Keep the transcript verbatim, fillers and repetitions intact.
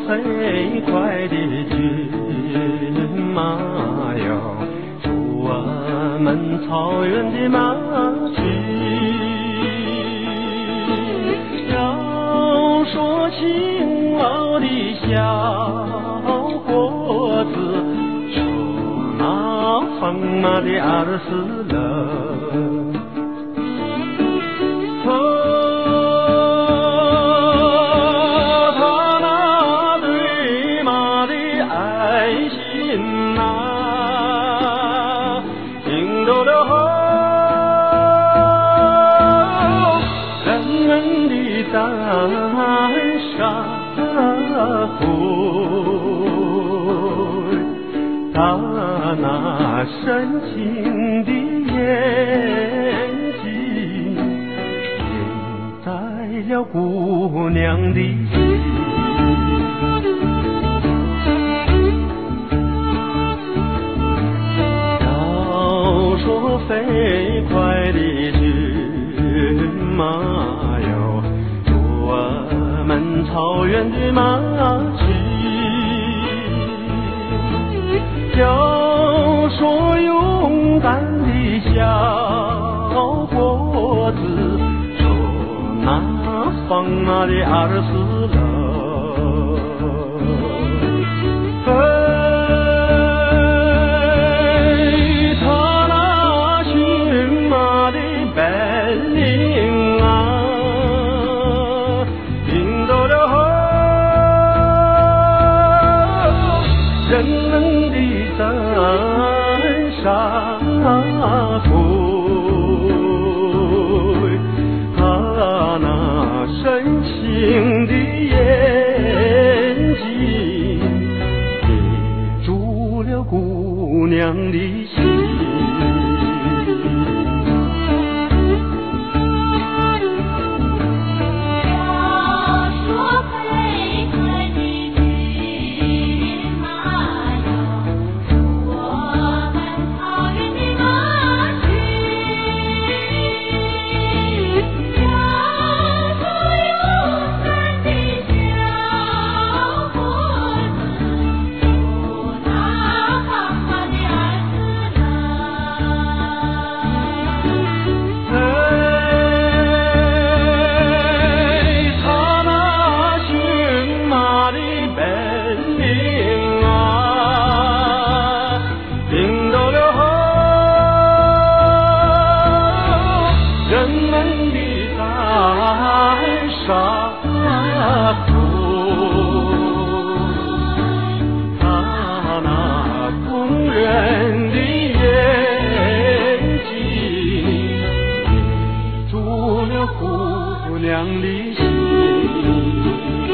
飞快的骏马哟，祝我们草原的马驹。要说勤劳的小伙子，说那放马的儿死了。他那深情的眼睛映在了姑娘的心。要说飞快的骏马哟，祝我们草原的马驹。要说勇敢的小伙子，说那放马的儿死了。哎，他那驯马的本领啊，赢得了人们的赞赏对，他那深情的眼睛接住了姑娘的心。姑娘的心。